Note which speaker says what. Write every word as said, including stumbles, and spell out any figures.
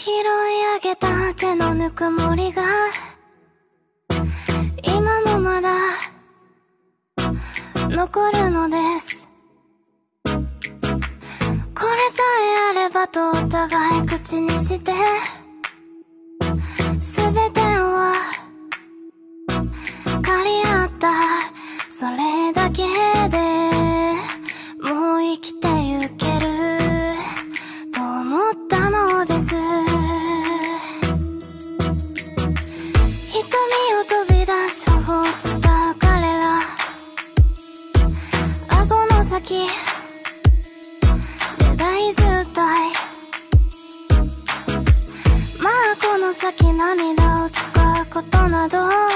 Speaker 1: 拾い上げた手のぬくもりが今もまだ残るのです。これさえあればとお互い口にして全てを借り合った、それだけでもう生きてゆけると思ったのです。瞳を飛び出し頬を伝う彼ら、顎の先で大渋滞。まあこの先涙を使うことなど